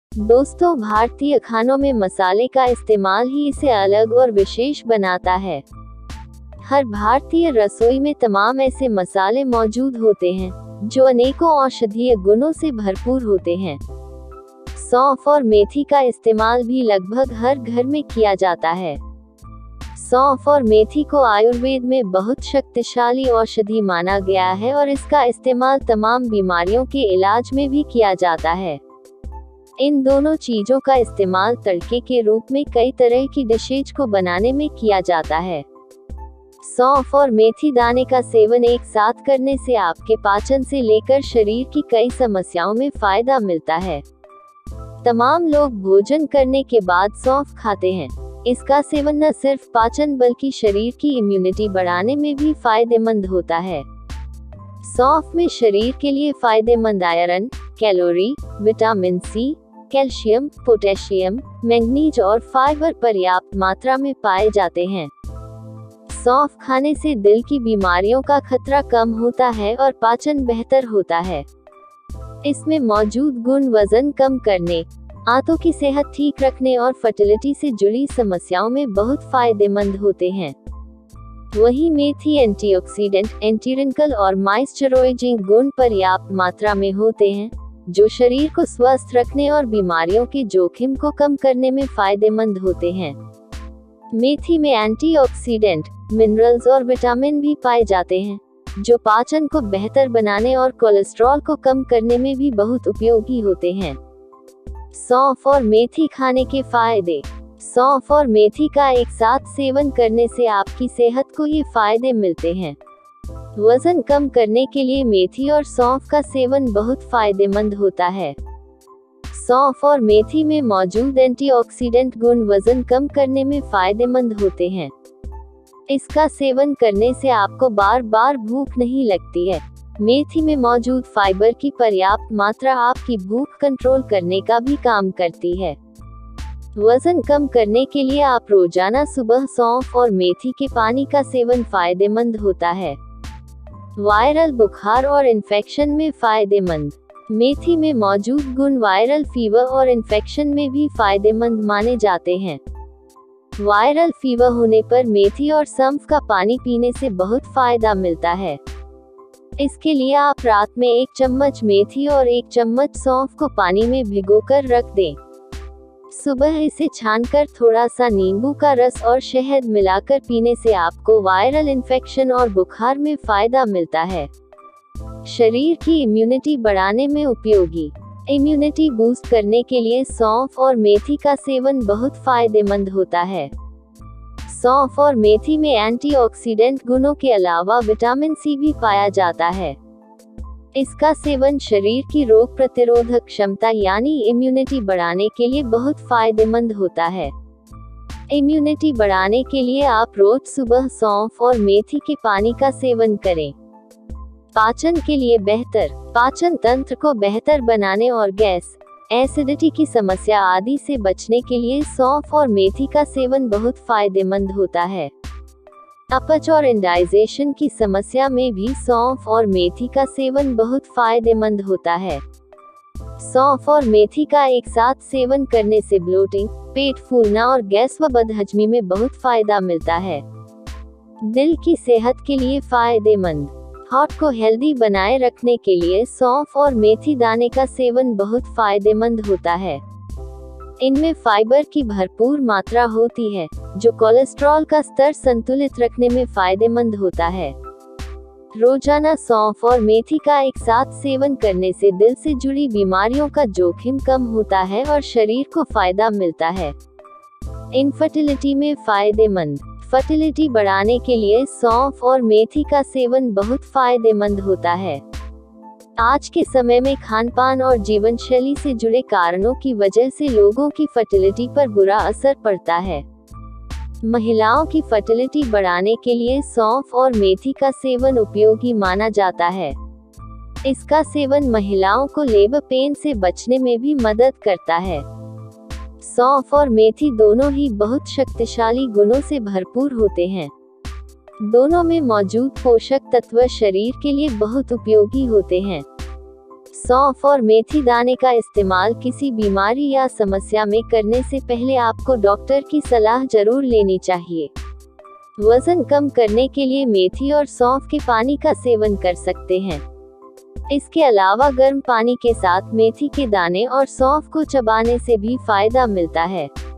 दोस्तों, भारतीय खानों में मसाले का इस्तेमाल ही इसे अलग और विशेष बनाता है। हर भारतीय रसोई में तमाम ऐसे मसाले मौजूद होते हैं जो अनेकों औषधीय गुणों से भरपूर होते हैं। सौंफ और मेथी का इस्तेमाल भी लगभग हर घर में किया जाता है। सौंफ और मेथी को आयुर्वेद में बहुत शक्तिशाली औषधि माना गया है और इसका इस्तेमाल तमाम बीमारियों के इलाज में भी किया जाता है। इन दोनों चीजों का इस्तेमाल तड़के के रूप में कई तरह की डिशेज को बनाने में किया जाता है। सौंफ और मेथी दाने का सेवन एक साथ करने से आपके पाचन से लेकर शरीर की कई समस्याओं में फायदा मिलता है। तमाम लोग भोजन करने के बाद सौंफ खाते हैं। इसका सेवन न सिर्फ पाचन बल्कि शरीर की इम्यूनिटी बढ़ाने में भी फायदेमंद होता है। सौंफ में शरीर के लिए फायदेमंद iron, calorie, vitamin C, calcium, potassium, manganese और फाइबर पर्याप्त मात्रा में पाए जाते हैं। सौंफ खाने से दिल की बीमारियों का खतरा कम होता है और पाचन बेहतर होता है। इसमें मौजूद गुण वजन कम करने, आंतों की सेहत ठीक रखने और फर्टिलिटी से जुड़ी समस्याओं में बहुत फायदेमंद होते हैं। वहीं मेथी एंटीऑक्सीडेंट, एंटी-रिंकल और मॉइस्चराइजिंग गुण पर्याप्त मात्रा में होते हैं, जो शरीर को स्वस्थ रखने और बीमारियों के जोखिम को कम करने में फायदेमंद होते हैं। मेथी में एंटीऑक्सीडेंट, मिनरल्स और विटामिन भी पाए जाते हैं, जो पाचन को बेहतर बनाने और कोलेस्ट्रॉल को कम करने में भी बहुत उपयोगी होते हैं। सौंफ और मेथी खाने के फायदे। सौंफ और मेथी का एक साथ सेवन करने से आपकी सेहत को ये फायदे मिलते हैं। वजन कम करने के लिए मेथी और सौंफ का सेवन बहुत फायदेमंद होता है। सौंफ और मेथी में मौजूद एंटीऑक्सीडेंट गुण वजन कम करने में फायदेमंद होते हैं। इसका सेवन करने से आपको बार बार भूख नहीं लगती है। मेथी में मौजूद फाइबर की पर्याप्त मात्रा आपकी भूख कंट्रोल करने का भी काम करती है। वजन कम करने के लिए आप रोजाना सुबह सौंफ और मेथी के पानी का सेवन फायदेमंद होता है। वायरल बुखार और इन्फेक्शन में फायदेमंद। मेथी में मौजूद गुण वायरल फीवर और इन्फेक्शन में भी फायदेमंद माने जाते हैं। वायरल फीवर होने पर मेथी और सौंफ का पानी पीने से बहुत फायदा मिलता है। इसके लिए आप रात में 1 चम्मच मेथी और 1 चम्मच सौंफ को पानी में भिगोकर रख दें। सुबह इसे छानकर थोड़ा सा नींबू का रस और शहद मिलाकर पीने से आपको वायरल इन्फेक्शन और बुखार में फायदा मिलता है। शरीर की इम्यूनिटी बढ़ाने में उपयोगी। इम्यूनिटी बूस्ट करने के लिए सौंफ और मेथी का सेवन बहुत फायदेमंद होता है। सौंफ और मेथी में एंटीऑक्सीडेंट गुणों के अलावा विटामिन सी भी पाया जाता है। इसका सेवन शरीर की रोग प्रतिरोधक क्षमता यानी इम्यूनिटी बढ़ाने के लिए बहुत फायदेमंद होता है। इम्यूनिटी बढ़ाने के लिए आप रोज सुबह सौंफ और मेथी के पानी का सेवन करें। पाचन के लिए बेहतर। पाचन तंत्र को बेहतर बनाने और गैस, एसिडिटी की समस्या आदि से बचने के लिए सौंफ और मेथी का सेवन बहुत फायदेमंद होता है। अपच और इंडाइजेशन की समस्या में भी सौंफ और मेथी का सेवन बहुत फायदेमंद होता है। सौंफ और मेथी का एक साथ सेवन करने से ब्लोटिंग, पेट फूलना और गैस व बदहजमी में बहुत फायदा मिलता है। दिल की सेहत के लिए फायदेमंद। हार्ट को हेल्दी बनाए रखने के लिए सौंफ और मेथी दाने का सेवन बहुत फायदेमंद होता है। इनमें फाइबर की भरपूर मात्रा होती है, जो कोलेस्ट्रॉल का स्तर संतुलित रखने में फायदेमंद होता है। रोजाना सौंफ और मेथी का एक साथ सेवन करने से दिल से जुड़ी बीमारियों का जोखिम कम होता है और शरीर को फायदा मिलता है। इनफर्टिलिटी में फायदेमंद। फर्टिलिटी बढ़ाने के लिए सौंफ और मेथी का सेवन बहुत फायदेमंद होता है। आज के समय में खानपान और जीवन शैली से जुड़े कारणों की वजह से लोगों की फर्टिलिटी पर बुरा असर पड़ता है। महिलाओं की फर्टिलिटी बढ़ाने के लिए सौंफ और मेथी का सेवन उपयोगी माना जाता है। इसका सेवन महिलाओं को लेबर पेन से बचने में भी मदद करता है। सौंफ और मेथी दोनों ही बहुत शक्तिशाली गुणों से भरपूर होते हैं। दोनों में मौजूद पोषक तत्व शरीर के लिए बहुत उपयोगी होते हैं। सौंफ और मेथी दाने का इस्तेमाल किसी बीमारी या समस्या में करने से पहले आपको डॉक्टर की सलाह जरूर लेनी चाहिए। वजन कम करने के लिए मेथी और सौंफ के पानी का सेवन कर सकते हैं। इसके अलावा गर्म पानी के साथ मेथी के दाने और सौंफ को चबाने से भी फायदा मिलता है।